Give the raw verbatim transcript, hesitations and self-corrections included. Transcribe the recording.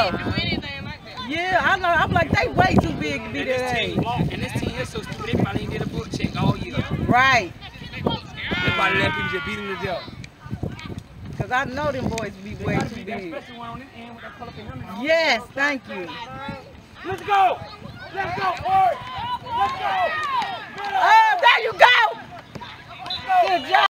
Yeah. Yeah, I know. I'm like, they way too big to be that age. And this team here so stupid, they probably ain't did a book check all year. Right. They probably let people just beat them to death. Because I know them boys be way too big. Yes, thank you. Let's go! Let's go, boys! Let's go! Oh, there you go! Good job.